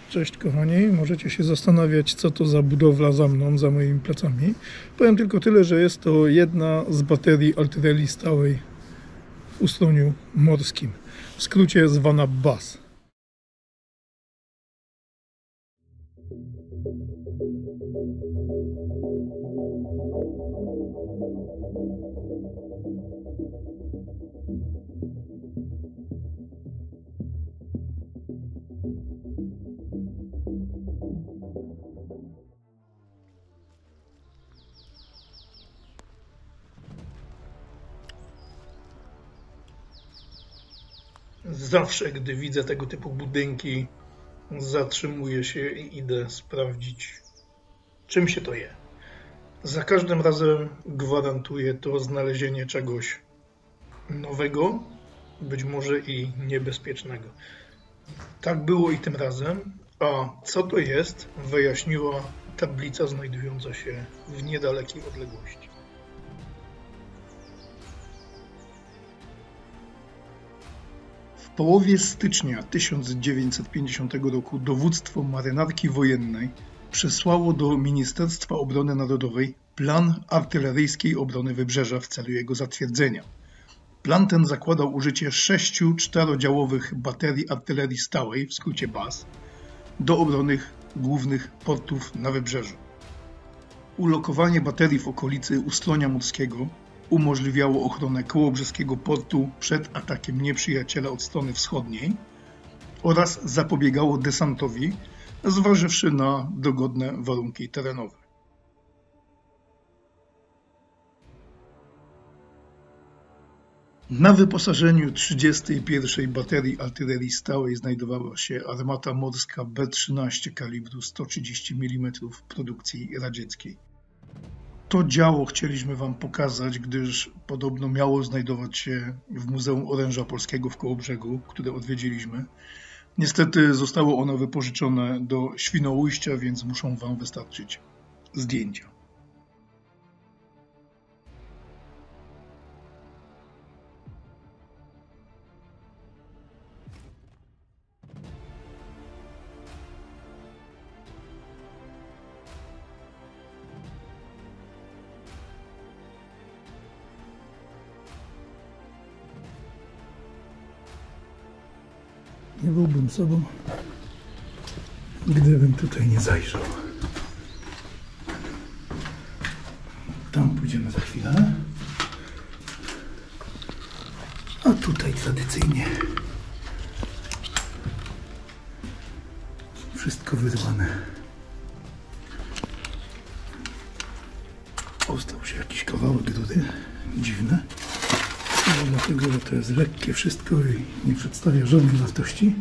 Cześć kochani, możecie się zastanawiać, co to za budowla za mną, za moimi plecami. Powiem tylko tyle, że jest to jedna z baterii artylerii stałej w Ustroniu Morskim. W skrócie zwana BAS. Zawsze, gdy widzę tego typu budynki, zatrzymuję się i idę sprawdzić, czym się to je. Za każdym razem gwarantuje to znalezienie czegoś nowego, być może i niebezpiecznego. Tak było i tym razem, a co to jest, wyjaśniła tablica znajdująca się w niedalekiej odległości. W połowie stycznia 1950 roku dowództwo marynarki wojennej przesłało do Ministerstwa Obrony Narodowej plan artyleryjskiej obrony wybrzeża w celu jego zatwierdzenia. Plan ten zakładał użycie 6 czterodziałowych baterii artylerii stałej, w skrócie BAS, do obrony głównych portów na wybrzeżu. Ulokowanie baterii w okolicy Ustronia Morskiego umożliwiało ochronę kołobrzeskiego portu przed atakiem nieprzyjaciela od strony wschodniej oraz zapobiegało desantowi, zważywszy na dogodne warunki terenowe. Na wyposażeniu 31. baterii artylerii stałej znajdowała się armata morska B-13 kalibru 130 mm produkcji radzieckiej. To działo chcieliśmy Wam pokazać, gdyż podobno miało znajdować się w Muzeum Oręża Polskiego w Kołobrzegu, które odwiedziliśmy. Niestety zostało ono wypożyczone do Świnoujścia, więc muszą Wam wystarczyć zdjęcia. Nie byłbym sobą, gdybym tutaj nie zajrzał. Tam pójdziemy za chwilę. A tutaj tradycyjnie wszystko wyrwane. Ostał się jakiś kawałek rury, dziwne. Chyba dlatego, że to jest lekkie wszystko i nie przedstawia żadnej wartości.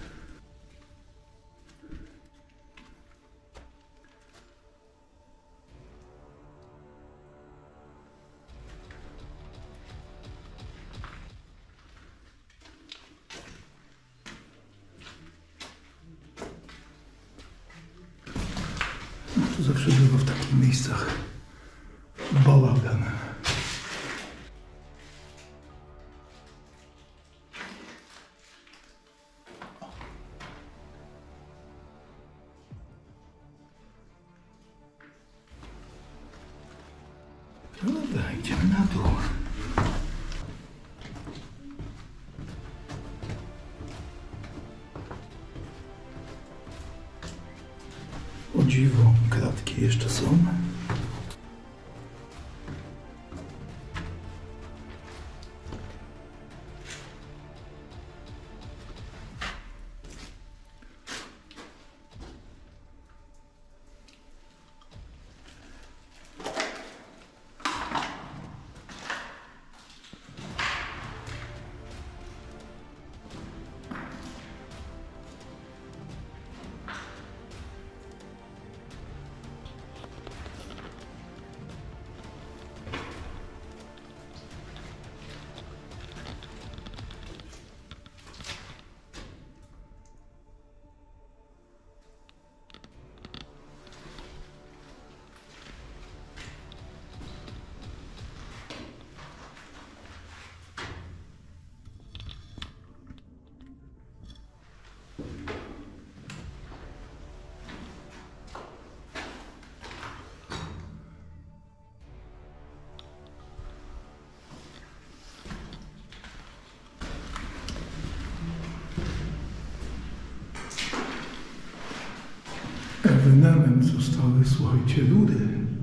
No to zawsze było w takich miejscach bałagan. No dobra, idziemy na dół. O dziwo, kratki jeszcze są. Ewenement zostały, słuchajcie, rury.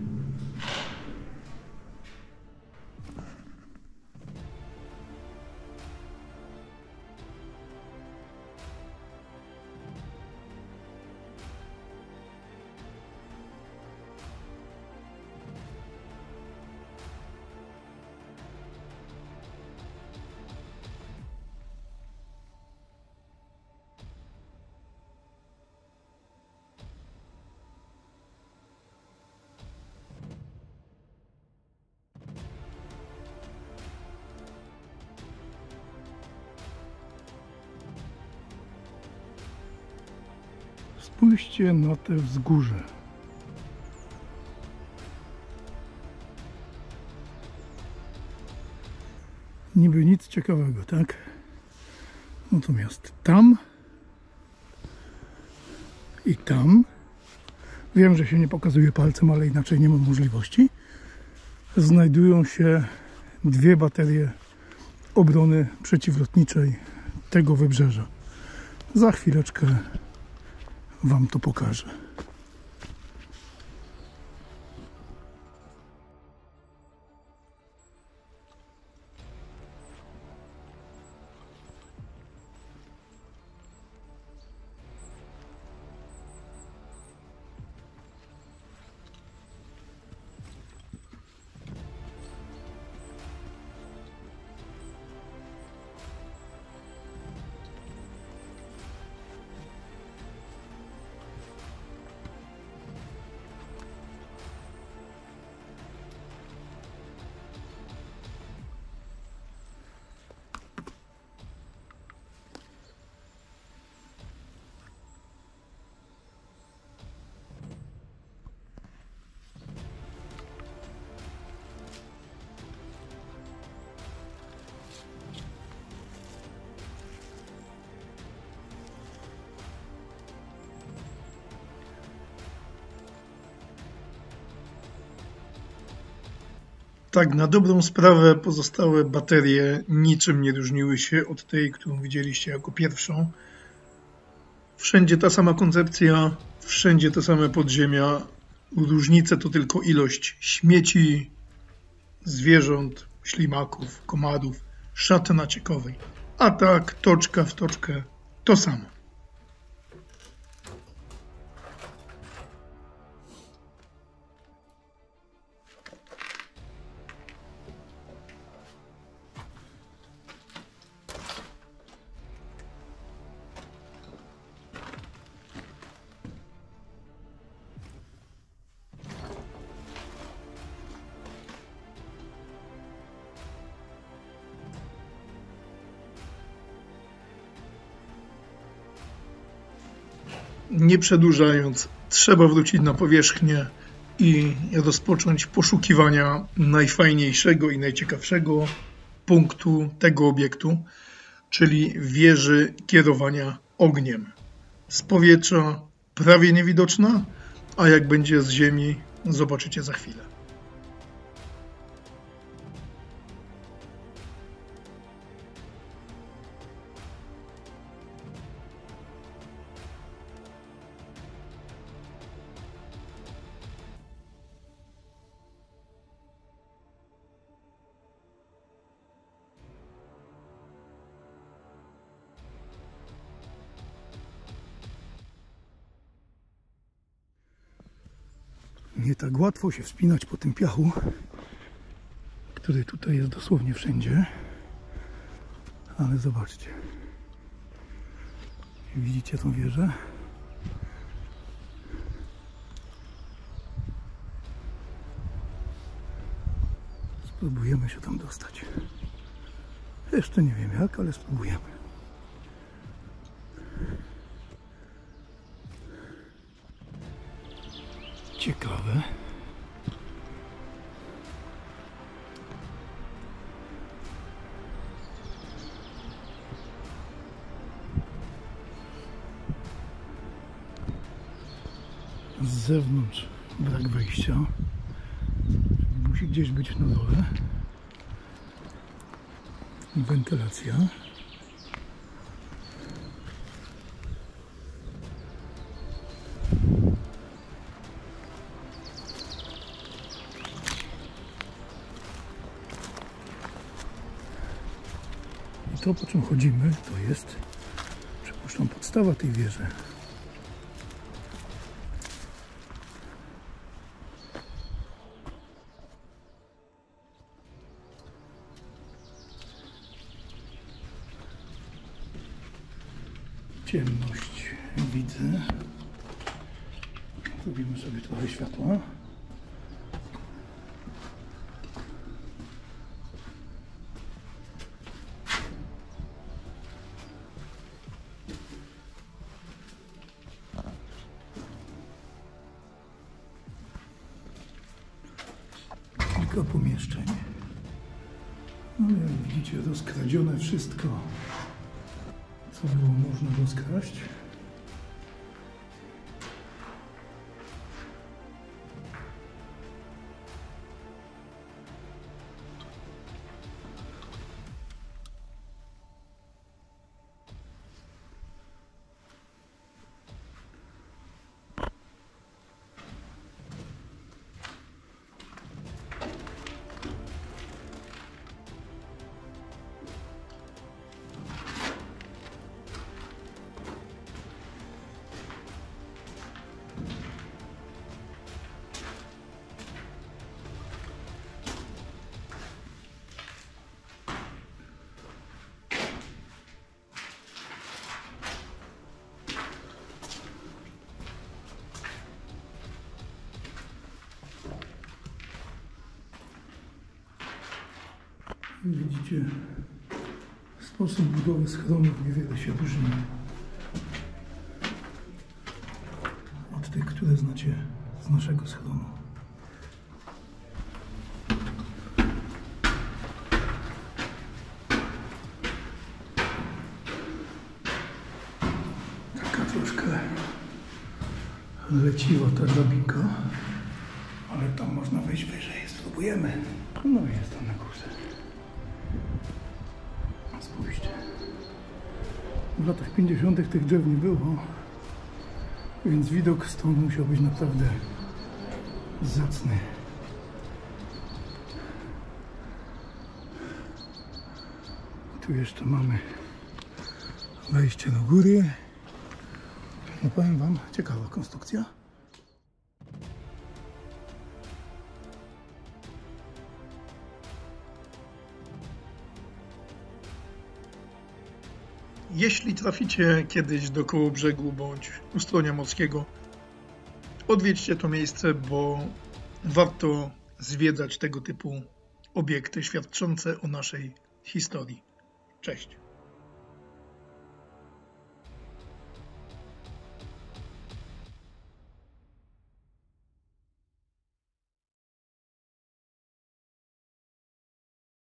Spójrzcie na te wzgórze. Niby nic ciekawego, tak? Natomiast tam i tam, wiem, że się nie pokazuje palcem, ale inaczej nie mam możliwości, znajdują się dwie baterie obrony przeciwlotniczej tego wybrzeża. Za chwileczkę Wam to pokażę. Tak, na dobrą sprawę pozostałe baterie niczym nie różniły się od tej, którą widzieliście jako pierwszą. Wszędzie ta sama koncepcja, wszędzie te same podziemia. Różnice to tylko ilość śmieci, zwierząt, ślimaków, komarów, szaty naciekowej. A tak, toczka w toczkę, to samo. Nie przedłużając, trzeba wrócić na powierzchnię i rozpocząć poszukiwania najfajniejszego i najciekawszego punktu tego obiektu, czyli wieży kierowania ogniem. Z powietrza prawie niewidoczna, a jak będzie z ziemi, zobaczycie za chwilę. Nie tak łatwo się wspinać po tym piachu, który tutaj jest dosłownie wszędzie. Ale zobaczcie. Widzicie tą wieżę? Spróbujemy się tam dostać. Jeszcze nie wiem jak, ale spróbujemy. Ciekawe. Z zewnątrz brak wejścia. Musi gdzieś być na dole. Wentylacja. I to, po czym chodzimy, to jest, przypuszczam, podstawa tej wieży. Ciemność widzę. Zrobimy sobie trochę światła. Kilka pomieszczeń. No jak widzicie, rozkradzione wszystko, co było można rozkraść. Widzicie, sposób budowy schronów niewiele się różni od tych, które znacie z naszego schronu. Taka troszkę leciwa ta drabinka, ale tam można wejść wyżej. Spróbujemy. No i jest tam na górze. Spójrzcie. W latach 50. tych drzew nie było, więc widok stąd musiał być naprawdę zacny. Tu jeszcze mamy wejście do góry. No powiem wam, ciekawa konstrukcja. Jeśli traficie kiedyś do Kołobrzegu bądź Ustronia Morskiego, odwiedźcie to miejsce, bo warto zwiedzać tego typu obiekty świadczące o naszej historii. Cześć!